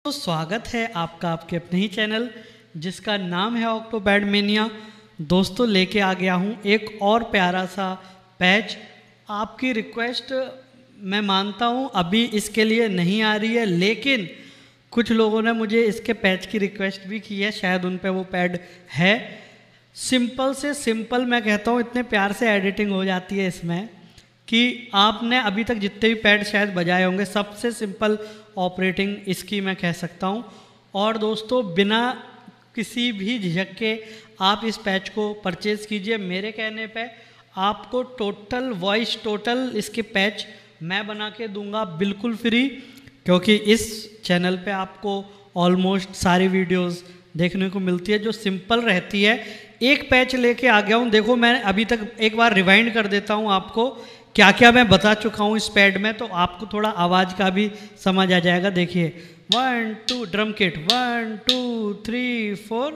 तो स्वागत है आपका आपके अपने ही चैनल जिसका नाम है ऑक्टोपैड मेनिया। दोस्तों लेके आ गया हूँ एक और प्यारा सा पैच। आपकी रिक्वेस्ट मैं मानता हूँ अभी इसके लिए नहीं आ रही है, लेकिन कुछ लोगों ने मुझे इसके पैच की रिक्वेस्ट भी की है, शायद उन पे वो पैड है। सिंपल से सिंपल मैं कहता हूँ, इतने प्यार से एडिटिंग हो जाती है इसमें कि आपने अभी तक जितने भी पैड शायद बजाए होंगे सबसे सिंपल ऑपरेटिंग इसकी मैं कह सकता हूँ। और दोस्तों बिना किसी भी झिझक के आप इस पैच को परचेज़ कीजिए। मेरे कहने पे आपको टोटल वॉइस टोटल इसके पैच मैं बना के दूंगा बिल्कुल फ्री, क्योंकि इस चैनल पे आपको ऑलमोस्ट सारी वीडियोस देखने को मिलती है जो सिंपल रहती है। एक पैच लेके आ गया हूँ। देखो मैं अभी तक एक बार रिवाइंड कर देता हूँ आपको क्या क्या मैं बता चुका हूँ इस पैड में, तो आपको थोड़ा आवाज़ का भी समझ आ जाएगा। देखिए 1 2 drum kit 1 2 3 4।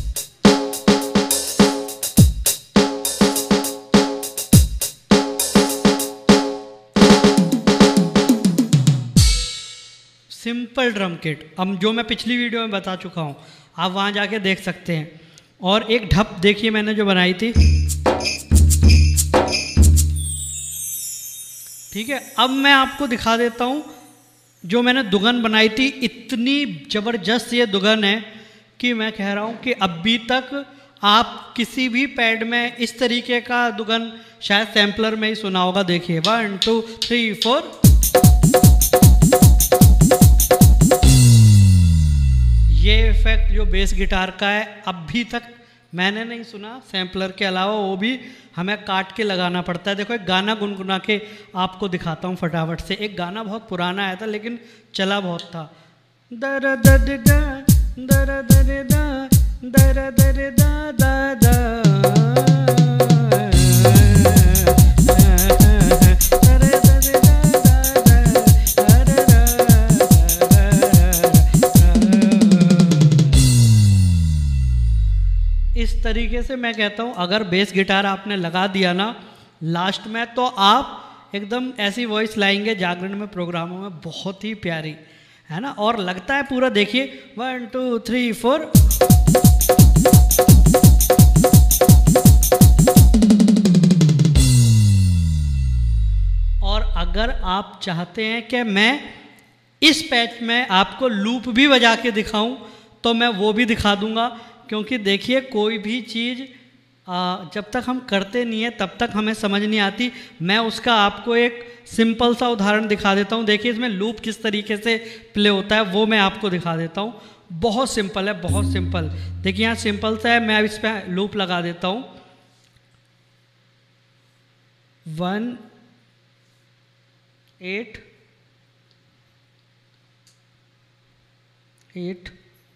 Simple drum kit, अब जो मैं पिछली वीडियो में बता चुका हूँ आप वहाँ जाके देख सकते हैं। और एक ढप देखिए मैंने जो बनाई थी, ठीक है। अब मैं आपको दिखा देता हूँ जो मैंने दुगन बनाई थी। इतनी ज़बरदस्त ये दुगन है कि मैं कह रहा हूँ कि अभी तक आप किसी भी पैड में इस तरीके का दुगन शायद सैम्पलर में ही सुना होगा। देखिए 1 2 3 4। ये इफेक्ट जो बेस गिटार का है अभी तक मैंने नहीं सुना सैम्पलर के अलावा, वो भी हमें काट के लगाना पड़ता है। देखो एक गाना गुनगुना के आपको दिखाता हूँ फटाफट से। एक गाना बहुत पुराना आया था लेकिन चला बहुत था। दर दर दा दर दर दा दर दर दा दा दा। इस तरीके से मैं कहता हूँ अगर बेस गिटार आपने लगा दिया ना लास्ट में, तो आप एकदम ऐसी वॉइस लाएंगे जागरण में प्रोग्रामों में, बहुत ही प्यारी है ना। और लगता है पूरा, देखिए 1 2 3 4। और अगर आप चाहते हैं कि मैं इस पैच में आपको लूप भी बजा के दिखाऊं तो मैं वो भी दिखा दूंगा, क्योंकि देखिए कोई भी चीज़ जब तक हम करते नहीं है तब तक हमें समझ नहीं आती। मैं उसका आपको एक सिंपल सा उदाहरण दिखा देता हूँ। देखिए इसमें लूप किस तरीके से प्ले होता है वो मैं आपको दिखा देता हूँ। बहुत सिंपल है, बहुत सिंपल। देखिए यहाँ सिंपल सा है, मैं इस पर लूप लगा देता हूँ 1 8 8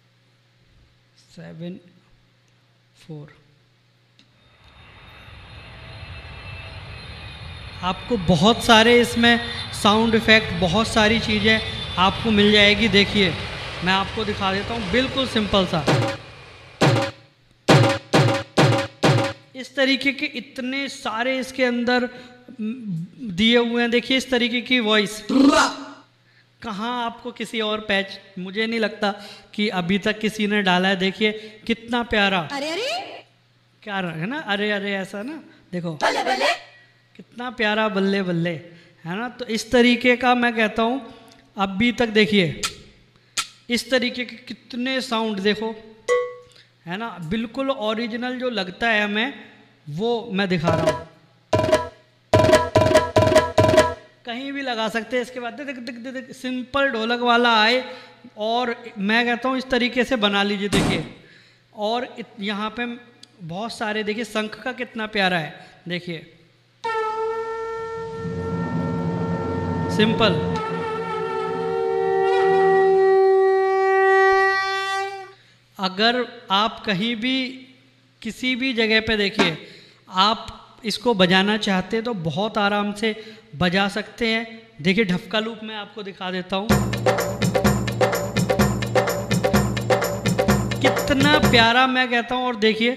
7 4। आपको बहुत सारे इसमें साउंड इफेक्ट, बहुत सारी चीज़ें आपको मिल जाएगी। देखिए मैं आपको दिखा देता हूँ बिल्कुल सिंपल सा। इस तरीके के इतने सारे इसके अंदर दिए हुए हैं। देखिए इस तरीके की वॉइस कहाँ आपको किसी और पैच, मुझे नहीं लगता कि अभी तक किसी ने डाला है। देखिए कितना प्यारा, अरे अरे क्या है ना, अरे अरे ऐसा ना, देखो बल्ले बल्ले कितना प्यारा, बल्ले बल्ले है ना। तो इस तरीके का मैं कहता हूँ अभी तक देखिए इस तरीके के कितने साउंड देखो है ना, बिल्कुल ओरिजिनल जो लगता है हमें वो मैं दिखा रहा हूँ। कहीं भी लगा सकते हैं। इसके बाद देख देख देख देख सिंपल ढोलक वाला आए और मैं कहता हूँ इस तरीके से बना लीजिए। देखिए और यहाँ पे बहुत सारे, देखिए शंख का कितना प्यारा है, देखिए सिंपल। अगर आप कहीं भी किसी भी जगह पे देखिए आप इसको बजाना चाहते हैं तो बहुत आराम से बजा सकते हैं। देखिए ढपका लूप मैं आपको दिखा देता हूँ कितना प्यारा मैं कहता हूँ। और देखिए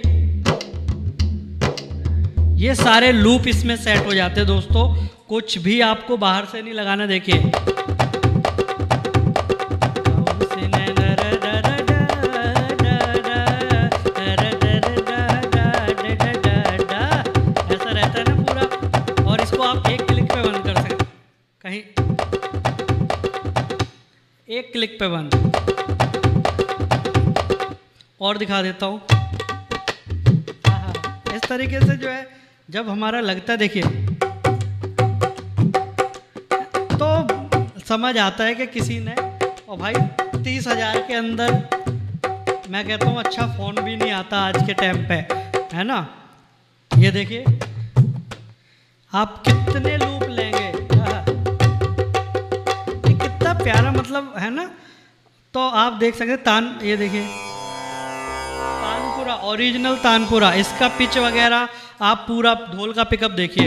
ये सारे लूप इसमें सेट हो जाते हैं दोस्तों, कुछ भी आपको बाहर से नहीं लगाना। देखिए क्लिक पे बंद। और दिखा देता हूँ। इस तरीके से जो है जब हमारा लगता है, देखिए तो समझ आता है कि किसी ने, और भाई 30,000 के अंदर मैं कहता हूँ अच्छा फ़ोन भी नहीं आता आज के टाइम पे, है ना। ये देखिए आप कितने लूप लेंगे, ये कितना प्यारा मतलब है ना। तो आप देख सकते तान, ये देखिए तानपुरा, ओरिजिनल तानपुरा, इसका पिच वगैरह आप पूरा ढोल का पिकअप देखिए।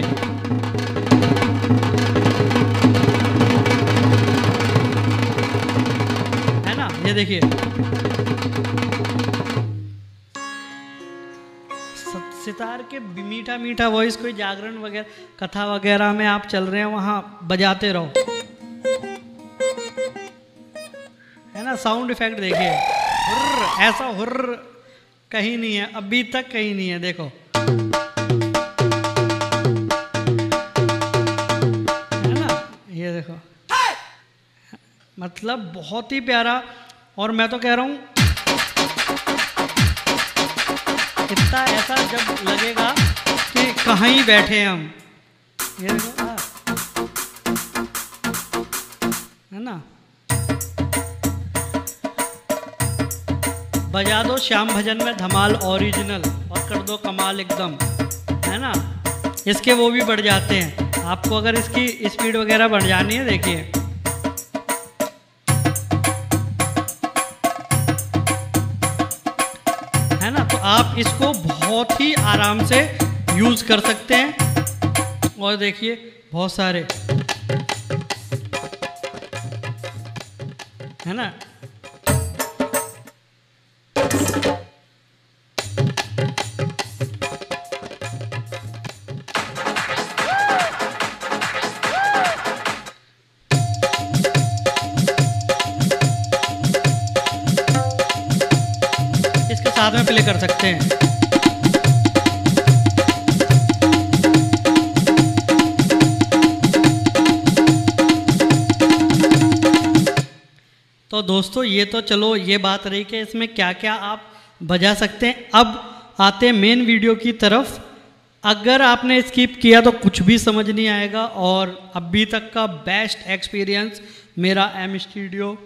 है ना, ये देखिए सितार के मीठा मीठा वॉइस, कोई जागरण वगैरह कथा वगैरह में आप चल रहे हैं वहां बजाते रहो, है ना। साउंड इफेक्ट देखिए, हुर्र, ऐसा हुर्र कहीं नहीं है, अभी तक कहीं नहीं है। देखो है ना, ये देखो मतलब बहुत ही प्यारा। और मैं तो कह रहा हूं इतना ऐसा जब लगेगा कि कहाँ ही बैठे हैं हम, ये देखो है ना। बजा दो श्याम भजन में धमाल ओरिजिनल और कर दो कमाल एकदम, है ना। इसके वो भी बढ़ जाते हैं, आपको अगर इसकी स्पीड वगैरह बढ़ जानी है, देखिए है ना। तो आप इसको बहुत ही आराम से यूज कर सकते हैं। और देखिए बहुत सारे, है ना। इसके साथ में प्ले कर सकते हैं। तो दोस्तों ये तो चलो ये बात रही कि इसमें क्या क्या आप बजा सकते हैं। अब आते हैं मेन वीडियो की तरफ। अगर आपने स्किप किया तो कुछ भी समझ नहीं आएगा। और अभी तक का बेस्ट एक्सपीरियंस मेरा एम स्टूडियो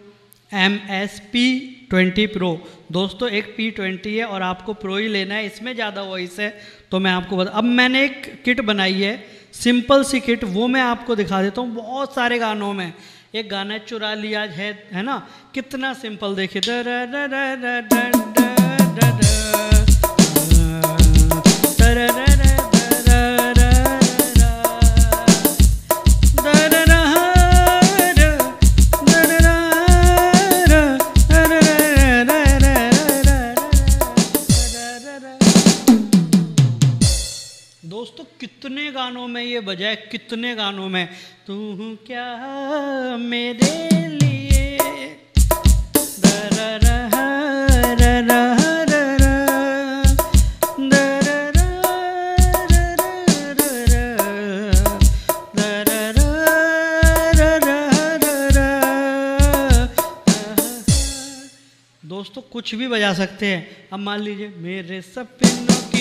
MS-P20 Pro। दोस्तों एक P20 है और आपको प्रो ही लेना है, इसमें ज़्यादा वॉइस है तो मैं आपको बता। अब मैंने एक किट बनाई है, सिंपल सी किट, वो मैं आपको दिखा देता हूँ। बहुत सारे गानों में एक गाना चुरा लिया है ना, कितना सिंपल देखिए। दोस्तों कितने गानों में ये बजाए, कितने गानों में। तू क्या मेरे लिए दोस्तों कुछ भी बजा सकते हैं। अब मान लीजिए मेरे सपनों की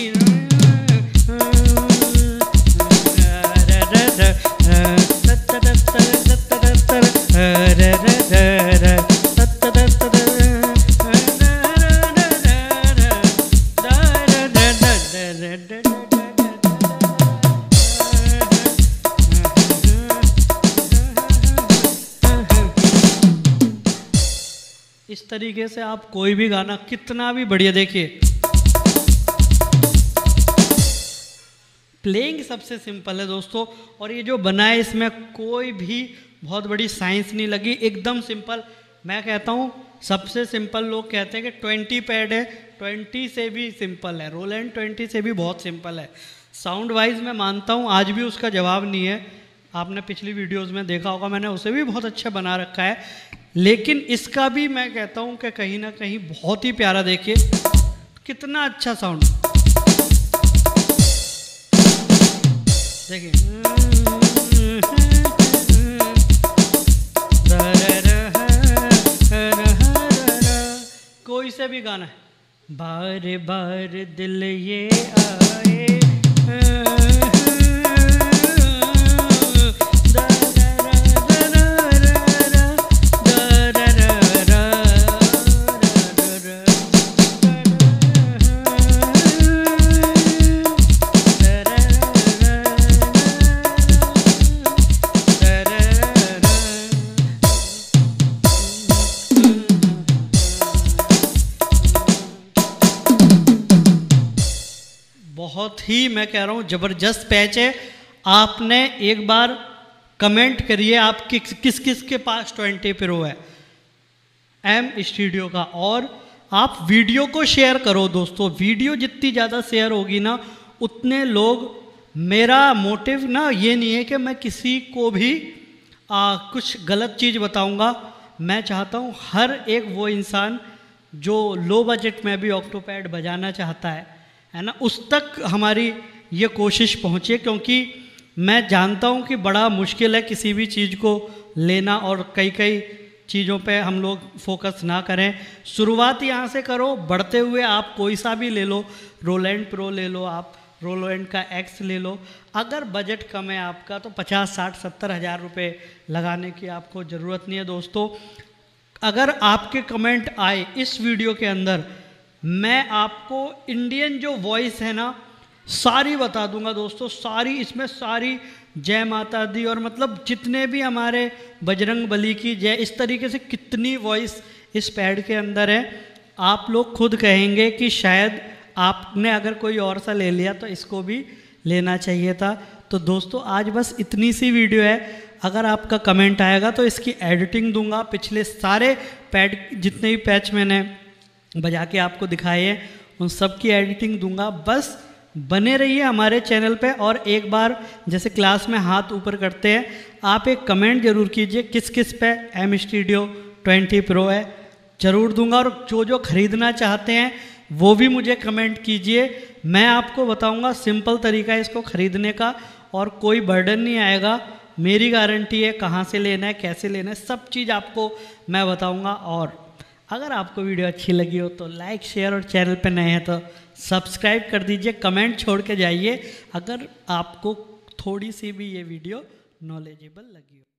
इस तरीके से आप कोई भी गाना कितना भी बढ़िया, देखिए प्लेइंग सबसे सिंपल है दोस्तों। और ये जो बना है इसमें कोई भी बहुत बड़ी साइंस नहीं लगी, एकदम सिंपल। मैं कहता हूँ सबसे सिंपल, लोग कहते हैं कि 20 पैड है, 20 से भी सिंपल है। रोलैंड 20 से भी बहुत सिंपल है। साउंड वाइज मैं मानता हूँ आज भी उसका जवाब नहीं है। आपने पिछली वीडियोस में देखा होगा, मैंने उसे भी बहुत अच्छा बना रखा है। लेकिन इसका भी मैं कहता हूँ कि कहीं ना कहीं बहुत ही प्यारा, देखिए कितना अच्छा साउंड, देखिए से भी गाना है। बार बार दिल ये आए बहुत ही, मैं कह रहा हूँ, ज़बरदस्त पैच है। आपने एक बार कमेंट करिए आप किस किस के पास 20 प्रो है एम स्टूडियो का, और आप वीडियो को शेयर करो दोस्तों। वीडियो जितनी ज़्यादा शेयर होगी ना उतने लोग, मेरा मोटिव ना ये नहीं है कि मैं किसी को भी कुछ गलत चीज़ बताऊंगा। मैं चाहता हूँ हर एक वो इंसान जो लो बजट में भी ऑक्टोपैड बजाना चाहता है ना, उस तक हमारी ये कोशिश पहुँचे, क्योंकि मैं जानता हूँ कि बड़ा मुश्किल है किसी भी चीज़ को लेना और कई कई चीज़ों पे हम लोग फोकस ना करें। शुरुआत यहाँ से करो, बढ़ते हुए आप कोई सा भी ले लो, रोलैंड प्रो ले लो, आप रोलैंड का एक्स ले लो। अगर बजट कम है आपका तो 50, 60, 70 हज़ार रुपये लगाने की आपको ज़रूरत नहीं है दोस्तों। अगर आपके कमेंट आए इस वीडियो के अंदर, मैं आपको इंडियन जो वॉइस है ना सारी बता दूंगा दोस्तों, सारी, इसमें सारी जय माता दी और मतलब जितने भी हमारे बजरंग बली की जय, इस तरीके से कितनी वॉइस इस पैड के अंदर है। आप लोग खुद कहेंगे कि शायद आपने अगर कोई और सा ले लिया तो इसको भी लेना चाहिए था। तो दोस्तों आज बस इतनी सी वीडियो है। अगर आपका कमेंट आएगा तो इसकी एडिटिंग दूंगा, पिछले सारे पैड जितने भी पैच मैंने बजा के आपको दिखाए हैं उन सब की एडिटिंग दूंगा। बस बने रहिए हमारे चैनल पे, और एक बार जैसे क्लास में हाथ ऊपर करते हैं, आप एक कमेंट जरूर कीजिए किस किस पे एम स्टूडियो 20 प्रो है, ज़रूर दूंगा। और जो जो ख़रीदना चाहते हैं वो भी मुझे कमेंट कीजिए, मैं आपको बताऊंगा सिंपल तरीका है इसको ख़रीदने का, और कोई बर्डन नहीं आएगा। मेरी गारंटी है, कहाँ से लेना है, कैसे लेना है, सब चीज़ आपको मैं बताऊंगा। और अगर आपको वीडियो अच्छी लगी हो तो लाइक, शेयर, और चैनल पे नए हैं तो सब्सक्राइब कर दीजिए, कमेंट छोड़ के जाइए अगर आपको थोड़ी सी भी ये वीडियो नॉलेजेबल लगी हो।